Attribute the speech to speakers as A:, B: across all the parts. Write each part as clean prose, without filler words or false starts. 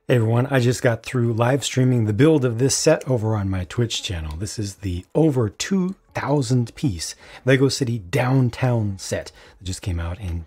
A: Hey everyone, I just got through live streaming the build of this set over on my Twitch channel. This is the over 2,000 piece Lego City Downtown set that just came out in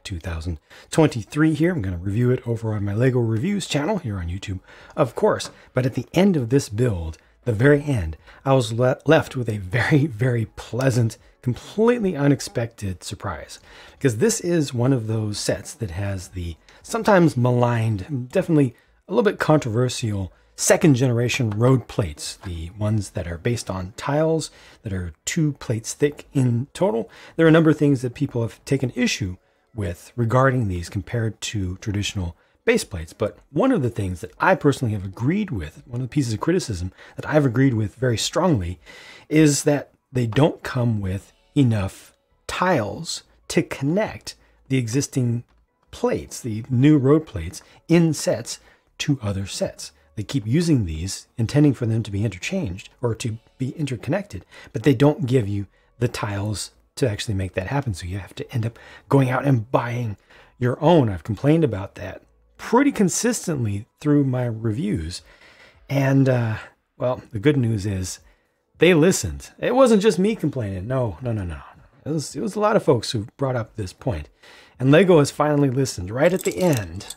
A: 2023 here. I'm going to review it over on my Lego Reviews channel here on YouTube, of course. But at the end of this build, the very end, I was left with a very, very pleasant, completely unexpected surprise. Because this is one of those sets that has the sometimes maligned, definitely a little bit controversial second generation road plates, the ones that are based on tiles that are 2 plates thick in total. There are a number of things that people have taken issue with regarding these compared to traditional base plates. But one of the things that I personally have agreed with, one of the pieces of criticism that I've agreed with very strongly, is that they don't come with enough tiles to connect the existing plates, the new road plates, in sets to other sets. They keep using these, intending for them to be interchanged or to be interconnected, but they don't give you the tiles to actually make that happen. So you have to end up going out and buying your own. I've complained about that pretty consistently through my reviews. And well, the good news is they listened. It wasn't just me complaining. No. It was a lot of folks who brought up this point. And Lego has finally listened. Right at the end,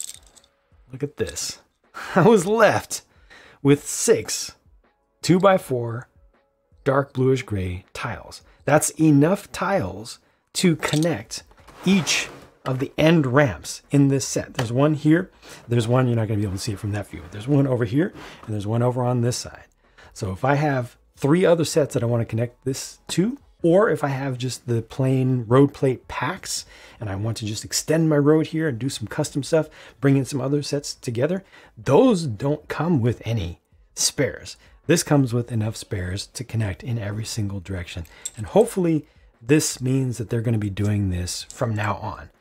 A: look at this. I was left with 6 2x4 dark bluish gray tiles. That's enough tiles to connect each of the end ramps in this set. There's one here. There's one, you're not going to be able to see it from that view. There's one over here, and there's one over on this side. So if I have 3 other sets that I want to connect this to, or if I have just the plain road plate packs and I want to just extend my road here and do some custom stuff, bring in some other sets together, those don't come with any spares. This comes with enough spares to connect in every single direction. And hopefully this means that they're going to be doing this from now on.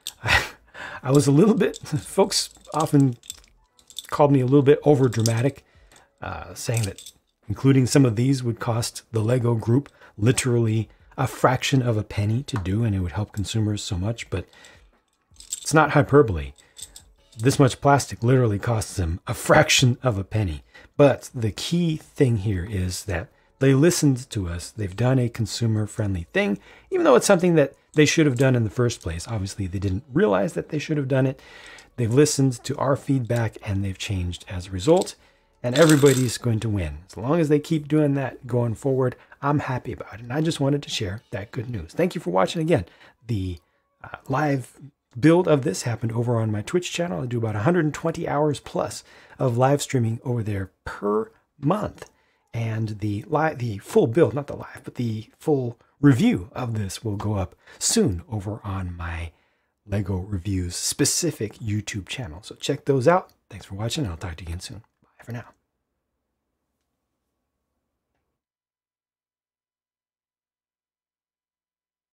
A: I was a little bit, folks often called me a little bit over dramatic, saying that including some of these would cost the Lego group literally a fraction of a penny to do, and it would help consumers so much. But it's not hyperbole. This much plastic literally costs them a fraction of a penny. But the key thing here is that they listened to us. They've done a consumer-friendly thing, even though it's something that they should have done in the first place. Obviously, they didn't realize that they should have done it. They've listened to our feedback, and they've changed as a result. And everybody's going to win. As long as they keep doing that going forward, I'm happy about it. And I just wanted to share that good news. Thank you for watching again. The live build of this happened over on my Twitch channel. I do about 120 hours plus of live streaming over there per month. And the full build, not the live, but the full review of this will go up soon over on my Lego Reviews specific YouTube channel. So check those out. Thanks for watching. I'll talk to you again soon. Bye for now.